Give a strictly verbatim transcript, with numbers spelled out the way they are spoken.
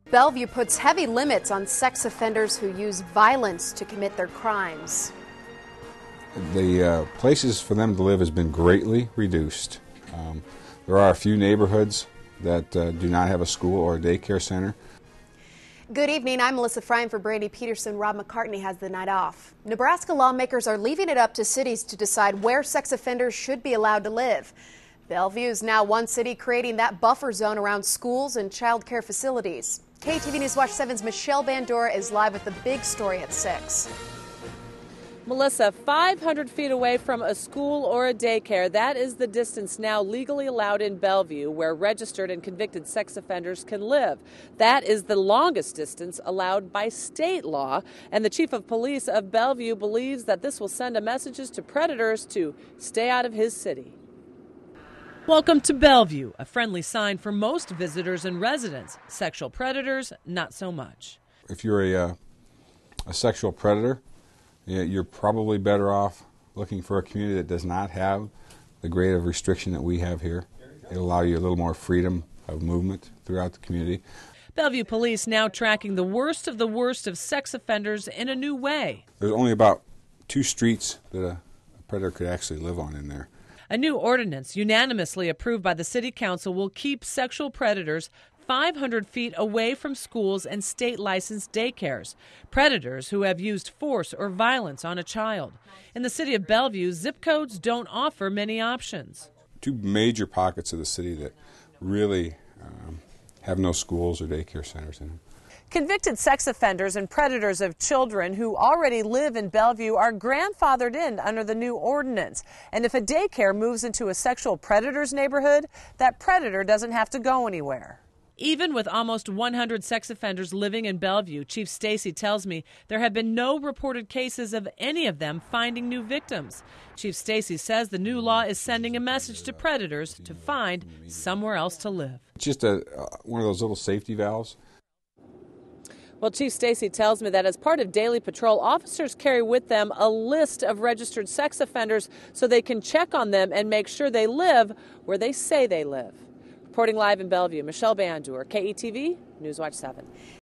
Bellevue puts heavy limits on sex offenders who use violence to commit their crimes. The uh, places for them to live has been greatly reduced. Um, there are a few neighborhoods that uh, do not have a school or a daycare center. Good evening. I'm Melissa Fryan for Brandy Peterson. Rob McCartney has the night off. Nebraska lawmakers are leaving it up to cities to decide where sex offenders should be allowed to live. Bellevue is now one city creating that buffer zone around schools and child care facilities. K T V News Watch seven's Michelle Bandura is live with the big story at six. Melissa, five hundred feet away from a school or a daycare, that is the distance now legally allowed in Bellevue where registered and convicted sex offenders can live. That is the longest distance allowed by state law, and the chief of police of Bellevue believes that this will send a message to predators to stay out of his city. Welcome to Bellevue, a friendly sign for most visitors and residents. Sexual predators, not so much. If you're a, uh, a sexual predator, yeah, you're probably better off looking for a community that does not have the grade of restriction that we have here. It'll allow you a little more freedom of movement throughout the community. Bellevue police now tracking the worst of the worst of sex offenders in a new way. There's only about two streets that a, a predator could actually live on in there. A new ordinance unanimously approved by the City Council will keep sexual predators five hundred feet away from schools and state-licensed daycares, predators who have used force or violence on a child. In the city of Bellevue, zip codes don't offer many options. Two major pockets of the city that really um, have no schools or daycare centers in them. Convicted sex offenders and predators of children who already live in Bellevue are grandfathered in under the new ordinance. And if a daycare moves into a sexual predator's neighborhood, that predator doesn't have to go anywhere. Even with almost one hundred sex offenders living in Bellevue, Chief Stacy tells me there have been no reported cases of any of them finding new victims. Chief Stacy says the new law is sending a message to predators to find somewhere else to live. It's just a, uh, one of those little safety valves. Well, Chief Stacy tells me that as part of daily patrol, officers carry with them a list of registered sex offenders so they can check on them and make sure they live where they say they live. Reporting live in Bellevue, Michelle Bandura, K E T V, News Watch seven.